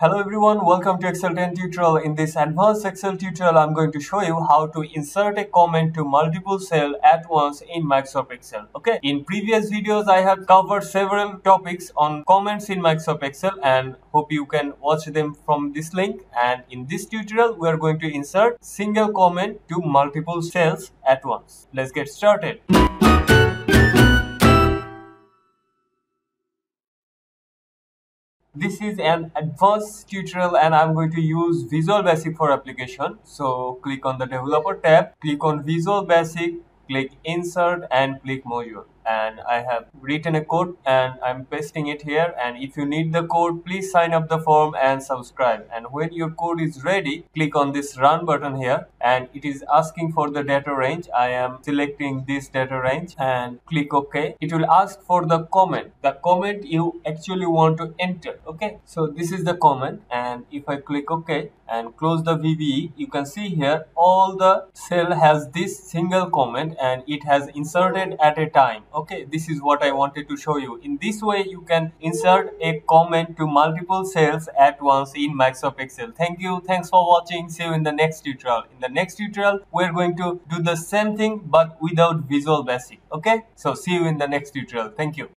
Hello everyone, welcome to Excel 10 tutorial. In this advanced Excel tutorial, I'm going to show you how to insert a comment to multiple cells at once in Microsoft Excel. Okay, in previous videos, I have covered several topics on comments in Microsoft Excel and hope you can watch them from this link. And in this tutorial, we are going to insert single comment to multiple cells at once. Let's get started. This is an advanced tutorial and I'm going to use Visual Basic for application. So click on the developer tab, click on Visual Basic, click insert and click module. And I have written a code and I'm pasting it here, and if you need the code, please sign up the form and subscribe. And when your code is ready, click on this run button here and it is asking for the data range. I am selecting this data range and click OK. It will ask for the comment you actually want to enter. Okay, so this is the comment, and if I click OK and close the VBE, you can see here all the cell has this single comment and it has inserted at a time. Okay, this is what I wanted to show you. In this way, you can insert a comment to multiple cells at once in Microsoft Excel. Thank you. Thanks for watching. See you in the next tutorial. In the next tutorial, we're going to do the same thing but without Visual Basic. Okay, so see you in the next tutorial. Thank you.